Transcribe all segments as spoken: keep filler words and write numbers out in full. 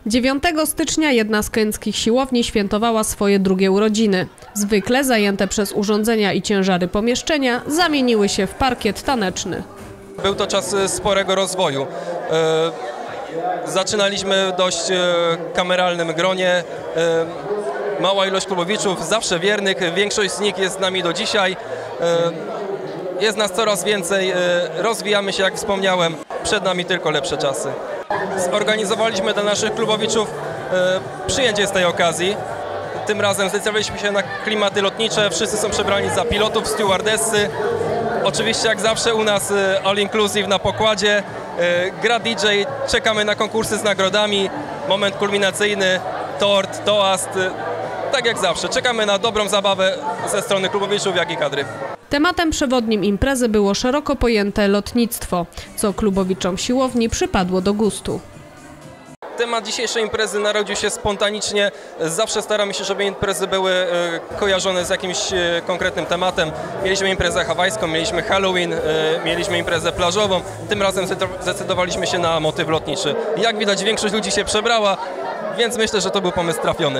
dziewiątego stycznia jedna z kędzkich siłowni świętowała swoje drugie urodziny. Zwykle zajęte przez urządzenia i ciężary pomieszczenia zamieniły się w parkiet taneczny. Był to czas sporego rozwoju. Zaczynaliśmy w dość kameralnym gronie. Mała ilość klubowiczów, zawsze wiernych, większość z nich jest z nami do dzisiaj. Jest nas coraz więcej, rozwijamy się, jak wspomniałem, przed nami tylko lepsze czasy. Zorganizowaliśmy dla naszych klubowiczów przyjęcie z tej okazji. Tym razem zdecydowaliśmy się na klimaty lotnicze, wszyscy są przebrani za pilotów, stewardessy. Oczywiście jak zawsze u nas all inclusive na pokładzie, gra D J, czekamy na konkursy z nagrodami, moment kulminacyjny, tort, toast, tak jak zawsze. Czekamy na dobrą zabawę ze strony klubowiczów, jak i kadry. Tematem przewodnim imprezy było szeroko pojęte lotnictwo, co klubowiczom siłowni przypadło do gustu. Temat dzisiejszej imprezy narodził się spontanicznie. Zawsze staramy się, żeby imprezy były kojarzone z jakimś konkretnym tematem. Mieliśmy imprezę hawajską, mieliśmy Halloween, mieliśmy imprezę plażową. Tym razem zdecydowaliśmy się na motyw lotniczy. Jak widać, większość ludzi się przebrała, więc myślę, że to był pomysł trafiony.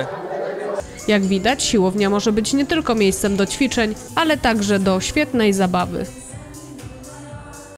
Jak widać, siłownia może być nie tylko miejscem do ćwiczeń, ale także do świetnej zabawy.